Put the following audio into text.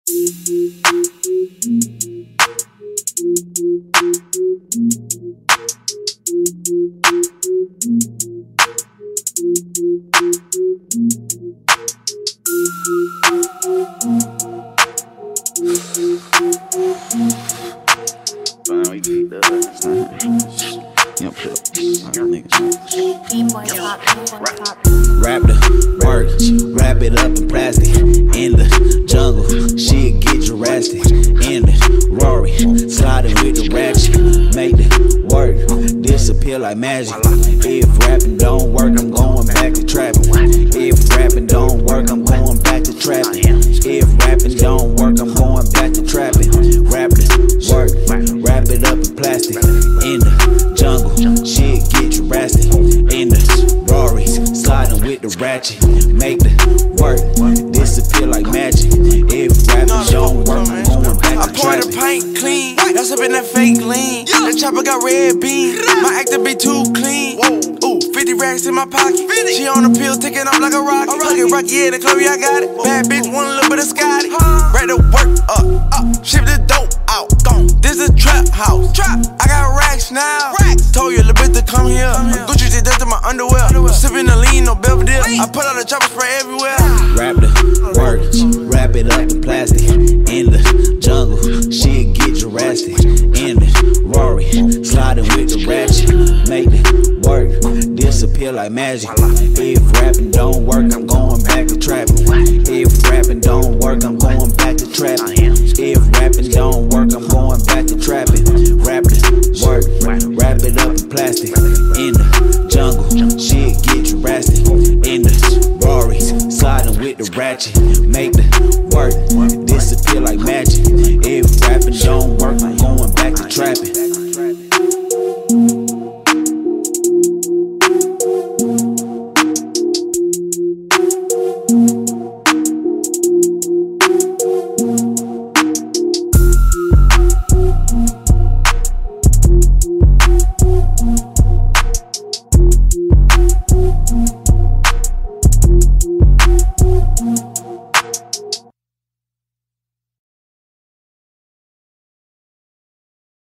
Wrap the work, wrap it up in plastic. In the jungle, shit get Jurassic. In the Rory, sliding with the ratchet. Make the work disappear like magic. If rapping don't work, I'm going back to trapping. If rapping don't work, I'm going back to trapping. If rapping don't work, I'm going back to trapping. Wrap the work, wrap it up in plastic. In the jungle, shit get Jurassic. In the Rory, sliding with the ratchet. Make the work disappear like magic. If rapping don't work, I'm going back to trapping. I pour the paint clean, that's up in that fake lean. The chopper got red beans, my actor be too clean. Ooh, 50 racks in my pocket. She on the pill, ticking up like a rocket. Looking rocky, yeah, the club, yeah, I got it. Bad bitch, want a little bit of Scotty. Ready to work up, ship the dope out. This is trap house. I got racks now. Told you a little bit to come here. Gucci did that to my underwear. Sipping the lean, no Belvedere. I put out the chopper spray everywhere. Wrap the work, wrap it up in plastic. In the jungle, shit get Jurassic. In the Rory, sliding with the ratchet. Make the work disappear like magic. If rapping don't work, I'm going back to trapping. If rapping don't work, I'm going back to trapping. If rapping don't work, I'm going back to trapping. Wrap the work, wrap it up in plastic. In the jungle, shit get Jurassic. In the Rory, sliding with the ratchet. Make